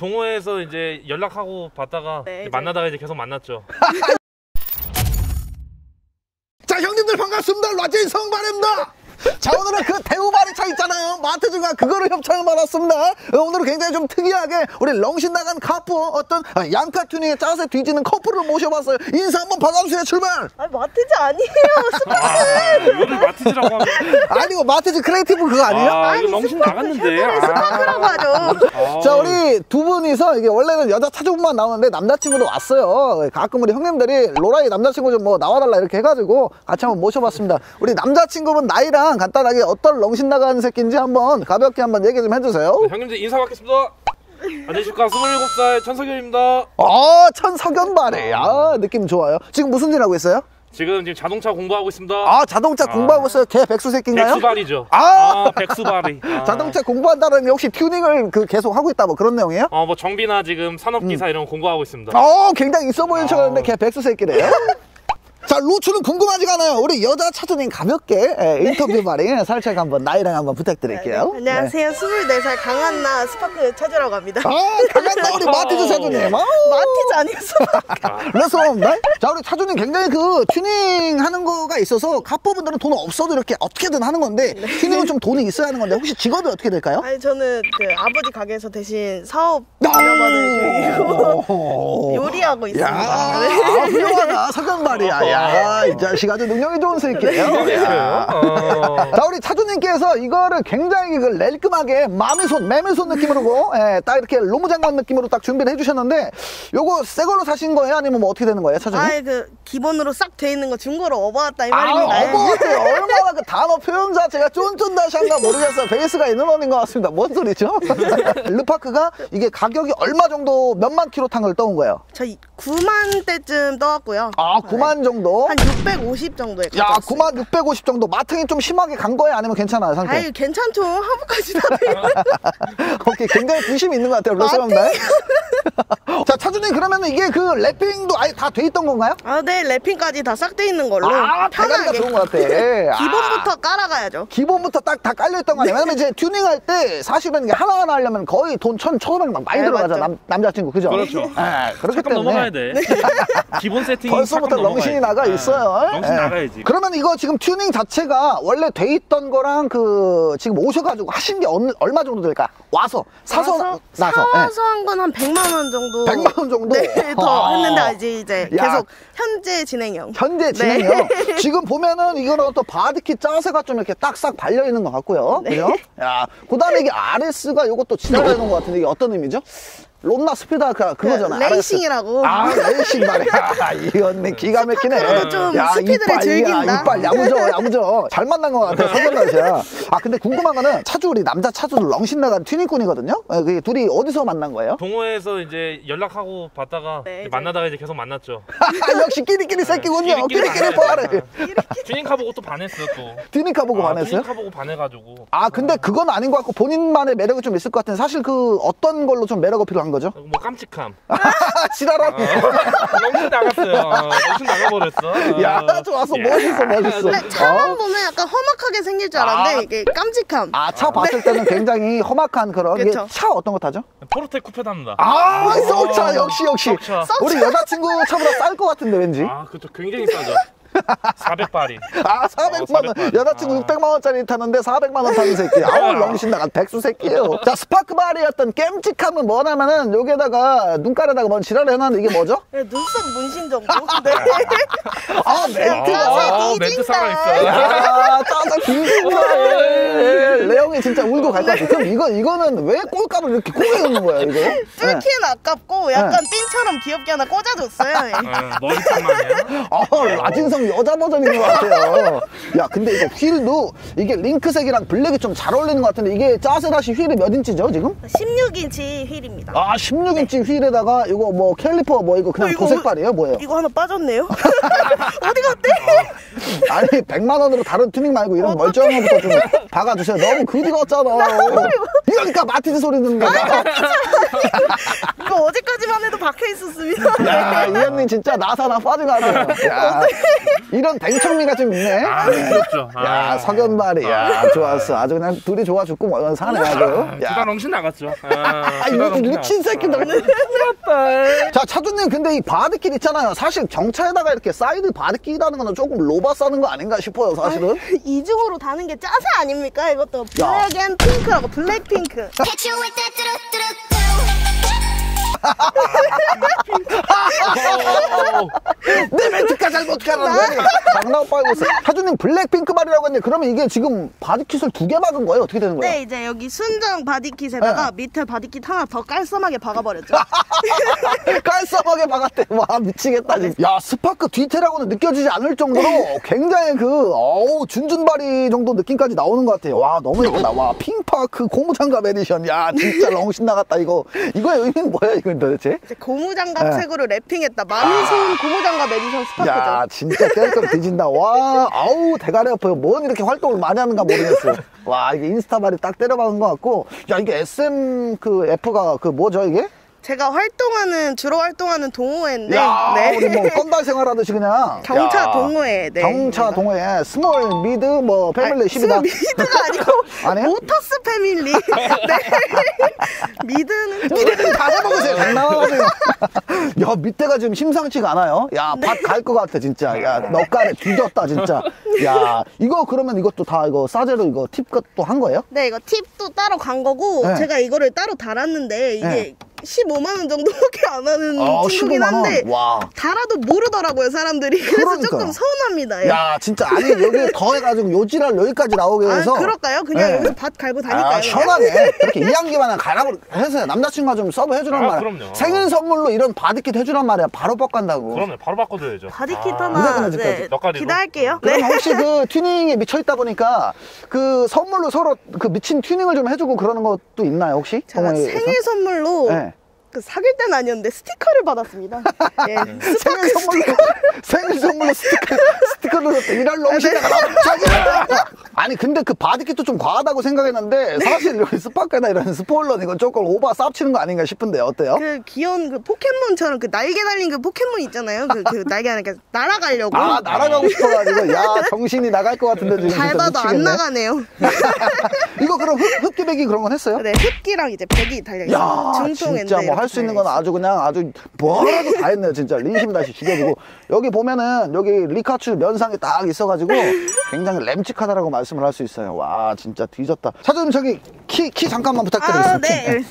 동호회에서 이제 연락하고 받다가 네, 만나다가 이제 계속 만났죠. 자, 형님들 반갑습니다. 라제인 성바입니다. 자, 오늘은 그 대우바리차 있잖아요. 마트즈가 그거를 협찬을 받았습니다. 오늘은 굉장히 좀 특이하게 우리 렁신 나간 카푸 어떤 양카 튜닝에 짜세 뒤지는 커플을 모셔봤어요. 인사 한번 받아주세요. 출발. 아니 마트즈 아니에요. 이거를 마티즈라고 하면 아니고 마트즈 크리에이티브 그거 아니에요? 이거 렁신 나갔는데. 스파크라고 하죠. 자, 우리 두 분이서 이게 원래는 여자 차주분만 나오는데 남자친구도 왔어요. 가끔 우리 형님들이 로라이 남자친구 좀 뭐 나와달라 이렇게 해가지고 같이 한번 모셔봤습니다. 우리 남자친구분 나이랑 간단하게 어떤 렁신 나가는 새끼인지 한번 가볍게 한번 얘기 좀 해주세요. 네, 형님들 인사 받겠습니다. 안녕하십니까, 27살 천석현입니다. 천석연바래. 느낌 좋아요. 지금 무슨 일 하고 있어요? 지금 자동차 공부하고 있습니다. 자동차 공부하고 있어요. 개 백수 새끼인가요? 백수발이죠. 백수발이. 자동차 공부한다는 게 혹시 튜닝을 계속 하고 있다 뭐 그런 내용이에요? 뭐 정비나 지금 산업기사 이런 거 공부하고 있습니다. 굉장히 있어 보이는 척 하는데 개 백수 새끼래요. 자, 루츠는 궁금하지가 않아요. 우리 여자 차주님 가볍게 인터뷰 말이 살짝 한번 나이랑 한번 부탁드릴게요. 네. 안녕하세요. 24살 강한나 스파크 차주라고 합니다. 강한나 우리 마티즈 차주님. 마티즈 아니었어. 레스토랑입니다. 자, 우리 차주님 굉장히 그 튜닝 하는 거가 있어서 카포분들은 돈 없어도 이렇게 어떻게든 하는 건데 튜닝은 좀 돈이 있어야 하는 건데 혹시 직업이 어떻게 될까요? 아니 저는 그 아버지 가게에서 대신 사업 운영하는 그 요리하고 있습니다. 네. 훌륭하다. 석연발이야. 이 자식 아주 능력이 좋은 새끼예요. 자, 우리 차주님께서 이거를 굉장히 그 렐끔하게 매미손 느낌으로 딱 이렇게 로무장관 느낌으로 딱 준비를 해주셨는데 요거 새 걸로 사신 거예요? 아니면 뭐 어떻게 되는 거예요, 차주님? 그 기본으로 싹 돼 있는 거 중고로 업어왔다 이 말입니다. 업어왔대요. 얼마나 그 단어 표현 자체가 쫀쫀다시한가 모르겠어요. 베이스가 있는 언인 것 같습니다. 뭔 소리죠? 르파크가 이게 가격이 얼마 정도 몇만 킬로 탄 걸 떠온 거예요? 저 9만 대쯤 떠왔고요. 9만 정도? 한 650 정도에 야, 9만 650 정도. 마팅이 좀 심하게 간 거예요? 아니면 괜찮아요, 상태? 아유, 괜찮죠. 하부까지 다 돼요. 오케이, 굉장히 부심이 있는 것 같아요, 레스토랑입니다. 자, 차주님 그러면 이게 그 랩핑도 아예 다 돼 있던 건가요? 네, 랩핑까지 다 싹 돼 있는 걸로 대가리가 좋은 것 같아. 기본부터 깔아가야죠. 기본부터 딱 다 깔려있던 거 아니에요? 왜냐면 이제 튜닝할 때 사실은 이게 하나하나 하려면 거의 돈 1,500만 많이 들어가잖아, 남자친구, 그죠? 그렇죠. 그렇기 때문에 넘어가야 돼. 기본 세팅이 벌써부터 렁신이 나가 있어요. 렁신 나가야지. 그러면 이거 지금 튜닝 자체가 원래 돼 있던 거랑 그 지금 오셔가지고 하신 게 얼마 정도 될까? 사서 한 건 한 100만 원 정도. 100만 원 정도? 네, 더 했는데 이제 계속 현재 진행형. 현재 진행형. 지금 보면은 이거는 또 바디킷 짜세가 좀 이렇게 딱싹 발려 있는 것 같고요. 그죠? 야, 그 다음에 이게 RS가 요것도 지나가야 되는 것 같은데 이게 어떤 의미죠? 롬나 스피드 그거잖아. 레이싱이라고. 레이싱 말이야. 이건 기가 막히네. 스파크로도 좀 스피드를 즐긴다. 이빨 야무져. 잘 만난 것 같아. 서전다시야. 근데 궁금한 거는 우리 남자 차주도 렁신 나간 튜닝꾼이거든요. 그게 둘이 어디서 만난 거예요? 동호회에서 이제 연락하고 받다가 만나다가 이제 계속 만났죠. 역시 끼리끼리 새끼군요. 끼리끼리 포화를. 튜닝카 보고 또 반했어 또. 튜닝카 보고 반했어요? 튜닝카 보고 반해가지고. 근데 그건 아닌 것 같고 본인만의 매력이 좀 있을 것 같은데 사실 그 어떤 걸로 좀 매력 어필을 한 거죠? 뭐 깜찍함. 지랄하네. 렁신 나갔어요. 렁신 나가버렸어. 야, 좋았어. 멋있어. 차만 보면 약간 험악하게 생길 줄 알았는데 이게 깜찍함. 차 봤을 때는 굉장히 험악한 그런. 이게 차 어떤 거 타죠? 포르테 쿠페 탑니다. 썩차. 역시. 우리 여자친구 차보다 쌀 것 같은데 왠지. 그렇죠. 굉장히 싸죠. 400발이. 400만 원. 여자친구 600만 원짜리 타는데 400만 원 타는 새끼. 렁신 나간 백수 새끼예요. 자, 스파크바리였던 깸찍함은 뭐냐면은 여기에다가 눈가에다가 뭔 지랄을 해놨는데 이게 뭐죠? 네, 눈썹 문신 정도. 네. 멘트 살아있어. 짜서 뒤진다. 레옹이 진짜 울고 갈 것 같아. 그럼 이거는 왜 꼴값을 이렇게 꼬여 있는 거야, 이거? 뚫기엔 아깝고 약간 핀처럼 귀엽게 하나 꽂아줬어요. 머리핀만이야? 라진성 여자 버전인 것 같아요. 야, 근데 이거 휠도 이게 링크색이랑 블랙이 좀 잘 어울리는 것 같은데 이게 짜세라시 휠이 몇 인치죠, 지금? 16인치 휠입니다. 16인치 휠에다가 이거 뭐 캘리퍼 뭐 이거 그냥 도색발이에요, 뭐예요? 이거 하나 빠졌네요. 어디 갔대? 아니 100만 원으로 다른 튜닝 말고 이런 멀쩡한 거부터 좀 박아주세요. 너무 그지 같잖아. 이러니까 마티즈 소리 듣는 거야. 이거 어제까지만 해도 박혀 있었습니다. 야, 이 언니 진짜 나사나 빠져가네요. 야, 이런 댕청미가 좀 있네. 그렇죠. 야, 석연발이. 야, 좋았어. 아주 그냥 둘이 좋아 죽고 뭐 사네, 아주. 두단 엉신 나갔죠. 이거 미친 새끼들. 자, 차주님, 근데 이 바디킷 있잖아요. 사실 경차에다가 이렇게 사이드 바디킷이라는 거는 조금 로바 싸는 거 아닌가 싶어요, 사실은. 이중으로 다는 게 짜세 아닙니까? 이것도 블랙 앤 핑크라고 블랙핑크. 내 멘트까지 잘못 가는데. 장난 오빠 이거 차주님 블랙핑크 발이라고 했는데 그러면 이게 지금 바디킷을 2개 박은 거예요? 어떻게 되는 거예요? 네, 이제 여기 순정 바디킷에다가 밑에 바디킷 하나 더 깔쌈하게 박아버렸죠. 깔쌈하게 박았대. 와, 미치겠다. 진짜. 야, 스파크 뒤태라고는 느껴지지 않을 정도로 굉장히 준준바리 정도 느낌까지 나오는 것 같아요. 와, 너무 예쁘다. 와, 핑파크 고무장갑 에디션. 야, 진짜 렁신 나갔다. 이거의 의미는 뭐야, 이건 도대체? 이제 고무장갑 색으로 랩핑했다. 마미손 고무장갑 에디션 스파크죠. 야, 진짜 깰끔 뒤진다. 와, 아우, 대가리 아파요. 뭔 이렇게 활동을 많이 하는가 모르겠어. 와, 이게 인스타발이 딱 때려박은 것 같고. 야, 이게 SM F가 뭐죠, 이게? 제가 주로 활동하는 동호회인데. 야, 네. 우리 뭐 건달 생활하듯이 그냥. 경차 야, 동호회. 네. 경차 동호회. 스몰, 미드, 뭐, 패밀리 10이다. 미드가 아니고 아니에요? 모터스 패밀리. 네. 미드는 다 해먹으세요. 장난하세요. 야, 밑에가 지금 심상치가 않아요. 야, 밭 갈 것 같아, 진짜. 야, 넉간에 뒤졌다, 진짜. 야, 이거 그러면 이것도 다 싸제로 이거 팁것도 한 거예요? 네, 이거 팁도 따로 간 거고, 네. 제가 이거를 따로 달았는데, 이게 네. 15만 원 정도밖에 안 하는 친구긴 15만 원? 한데, 와. 달아도 모르더라고요, 사람들이. 그래서 그러니까요. 조금 서운합니다. 야, 진짜. 아니, 여기 더 해가지고 요지랄 여기까지 나오게 해서. 그럴까요? 그냥 네. 여기서 밭 갈고 다닐까요? 아, 시원하네. 그렇게 이양기만 가라고 해서 남자친구가 좀 서브 해주란 말이야. 그럼요. 생일 선물로 이런 바디킷 해주란 말이야. 바로 뻑간다고. 그럼요. 바로 바꿔줘야죠. 바디킷 무조건 하나, 아직까지. 네, 넉가지로. 기대할게요. 그럼 네. 혹시 그 튜닝에 미쳐있다 보니까 그 선물로 서로 그 미친 튜닝을 좀 해주고 그러는 것도 있나요, 혹시? 제가 동호회에서? 생일 선물로, 네. 사귈 때는 아니었는데 스티커를 받았습니다. 예. 생일 선물로 스티커를 줬대. 이럴 놈시다가 갑자기. 아니, 근데 그 바디킷도 좀 과하다고 생각했는데 사실 여기 스파크나 이런 스포일러는 이건 조금 오바 쌉치는 거 아닌가 싶은데 어때요? 그 귀여운 그 포켓몬처럼 그 날개 달린 그 포켓몬 있잖아요. 그 날개 하니까 날아가려고. 아, 날아가고 싶어가지고 야, 정신이 나갈 것 같은데 지금 진짜 밟아도 안 미치겠네. 나가네요. 이거 그럼 흡기배기 그런 건 했어요? 네, 흡기랑 이제 배기 달려있어요. 야, 중통인데 진짜 뭐 할 수 있는 건 아주 그냥 아주 뭐라도 다 했네요. 진짜 린심 다시 죽여주고. 여기 보면은 여기 리카츄 면상이 딱 있어가지고 굉장히 램직하다라고 말씀을 할 수 있어요. 와, 진짜 뒤졌다. 사장님 저기 키 잠깐만 부탁드리겠습니다. 네.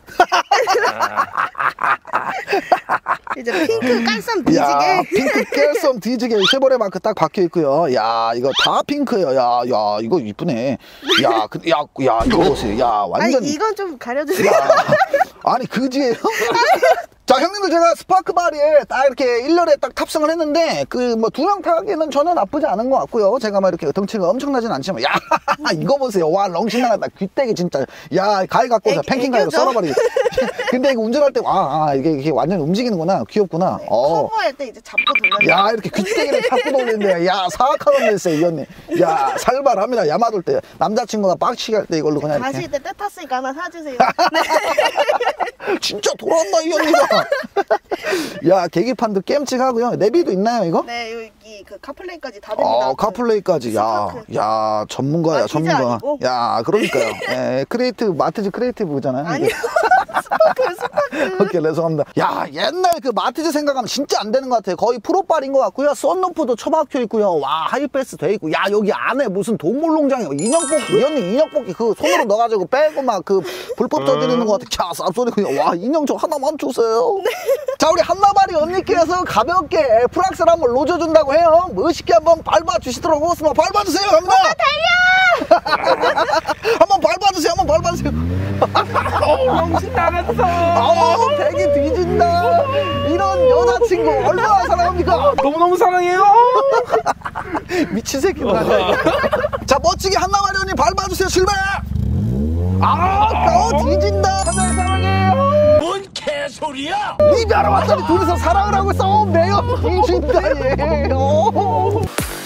이제 핑크 깔쌈 뒤지게. 야, 핑크 깰썸 뒤지게 쉐보레 마크 딱 박혀 있고요. 야, 이거 다 핑크예요. 야, 이거 이쁘네. 야, 이거 보세요. 야, 완전. 아니 이건 좀 가려주세요. 아니 그지예요? 자, 형님들 제가 스파크바리에 딱 이렇게 1년에 딱 탑승을 했는데 그 뭐 두 명 타기에는 전혀 나쁘지 않은 것 같고요. 제가 막 이렇게 덩치가 엄청나진 않지만 야, 이거 보세요. 와, 렁신 나갔다. 귀때기 진짜. 야, 가위 갖고서 팽킹 가위로 썰어버리게. 근데 이거 운전할 때 이게 완전 움직이는구나. 귀엽구나. 커버할 때 이제 잡고 돌려. 야, 이렇게 귀때기를 잡고 돌리는데 야, 사악하던 됐어요, 이 언니. 야, 살벌합니다. 야마돌 때 남자친구가 빡치게 할 때 이걸로 그냥 이렇게. 가실 때 때 탔으니까 하나 사주세요. 진짜 돌아왔나 이 언니가. 야, 계기판도 깸찍하고요. 내비도 있나요 이거? 네, 여기 그 카플레이까지 다 됩니다. 카플레이까지. 야, 전문가야, 마티즈 전문가. 아니고? 야, 그러니까요. 예, 마티즈 크리에이티브잖아요. 아니요. 스파크. 오케이, 죄송합니다. 야, 옛날 그 마티즈 생각하면 진짜 안 되는 것 같아요. 거의 프로빨인 것 같고요. 썬루프도 처박혀 있고요. 와, 하이패스 돼 있고. 야, 여기 안에 무슨 동물농장이요. 인형뽑기, 이 언니 인형뽑기 그 손으로 넣어가지고 빼고 막 그 불법 저지르는 것 같아. 캬, 쌉소리고요. 와, 인형 저 하나만 주세요. 자, 우리 한나발이 언니께서 가볍게 프락스를 한번 놓쳐준다고 해요. 멋있게 한번 밟아주시도록 하겠습니다. 밟아주세요. 갑니다. 달려! 한번 밟아주세요. 한번 밟아주세요. 정신 나갔어. 아우, 배기 뒤진다. 이런 여자친구 얼마나 사랑합니까? 너무너무 사랑해요. 미친 새끼들 아니야. 자, 멋지게 한나발이 언니 밟아주세요. 출발! 뒤진다. 한나발이 사랑해요. 뭔 개소리야? 이별을 왔더니 둘이서 사랑을 하고 싸움 내요. 뒤진다 얘.